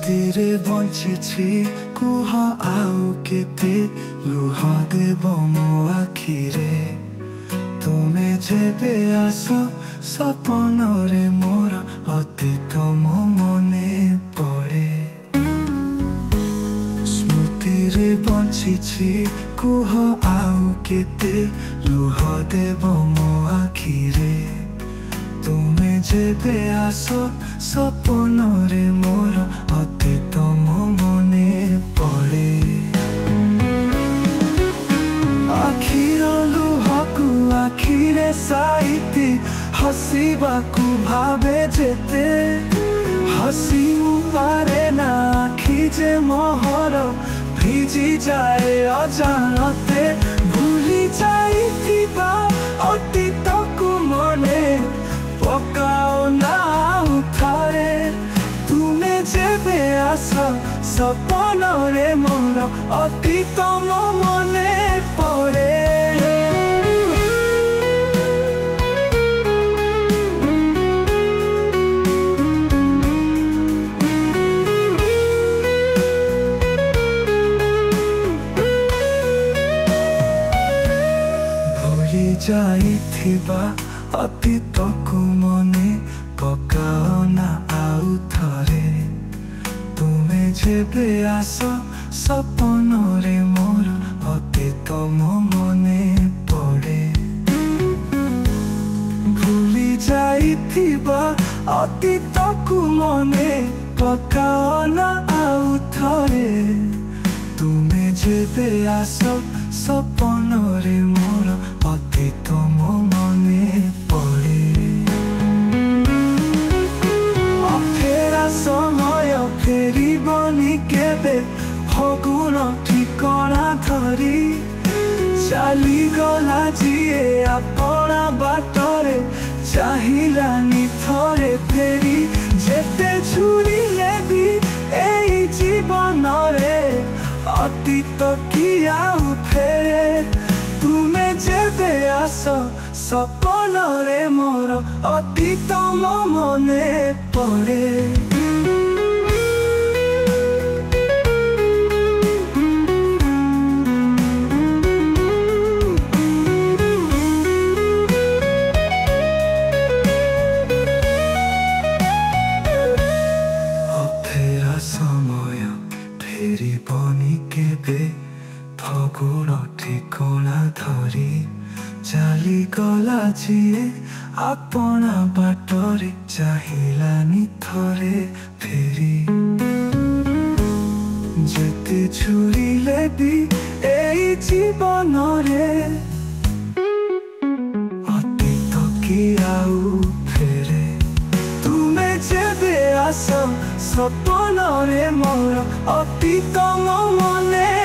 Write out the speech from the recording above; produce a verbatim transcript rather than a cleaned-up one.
ସ୍ମୃତିରେ ବଞ୍ଚିଛି କୁହ ଆଉ କେତେ ଲୁହ ଦେବ ମୋ ଆଖିରେ ତୁମେ ଯେବେ ଆସ ସପନରେ ମୋର ଅତୀତ ମୋ ମନେ ପଡ଼େ ସ୍ମୃତିରେ ବଞ୍ଚିଛି କୁହ ଆଉ କେତେ ଲୁହ ଦେବ ମୋ ଆଖିରେ ତୁମେ ଯେବେ ଆସ ସପନରେ ମୋର ଅତୀତ ମୋ ମନେ ପଡ଼େ ଆଖିର ଲୁହକୁ ଆଖିରେ ସାଇତି ହସିବାକୁ ଭାବେ ଯେତେ ହସି ମୁଁ ପାରେ ନା ଆଖି ଯେ ମୋହର ଭିଜି ଯାଏ ଅଜାଣତେ ଭୁଲି ଯାଇଥିବା ଅତୀତକୁ ମନେ ପକାଅ ନା ଆଉ ଥରେ ତୁମେ ଯେବେ ଆସ ସପନରେ ମୋର ଅତୀତ ମୋ ମନେ ପଡ଼େ ଭୁଲି ଯାଇଥିବା ଅତୀତକୁ ମନେ ପକାଅ ନା ଆଉ ଥରେ ତୁମେ ଯେବେ ଆସ ସପନରେ ମୋର ଅତୀତ ମୋ ମନେ ପଡ଼େ ଭୁଲି ଯାଇଥିବା ଅତୀତକୁ ମନେ ପକାଅ ନା ଆଉ ଥରେ ତୁମେ ଯେବେ ଆସ ସପନରେ ମୋର ଅତୀତ ମୋ ମନେ ପଡ଼େ ଅଫେରା ସମୟ ଫେରିବନି କେବେ ଫଗୁଣ ଠିକଣା ଧରି ଚାଲିଗଲା ଯିଏ ଆପଣା ବାଟରେ ଚାହିଁଲାନି ଥରେ ଫେରି ଯେତେ ଝୁରିଲେ ବି ଏଇ ଜୀବନରେ ଅତୀତ କି ଆଉ ଫେରେ ତୁମେ ଯେବେ ଆସ ସପନରେ ମୋର ଅତୀତ ମୋ ମନେ ପଡ଼େ ଅଫେରା ସମୟ ଫେରିବନି କେବେ ଫଗୁଣ ଠିକଣା ଧରି ଚାଲିଗଲା ଯିଏ ଆପଣା ବାଟରେ ଚାହିଁଲାନି ଥରେ ଫେରି ଯେତେ ଝୁରିଲେ ବି ଏଇ ଜୀବନରେ ଅତୀତ କି ଆଉ ଫେରେ ତୁମେ ଯେବେ ଆସ ସପନରେ ମୋର ଅତୀତ ମୋ ମନେ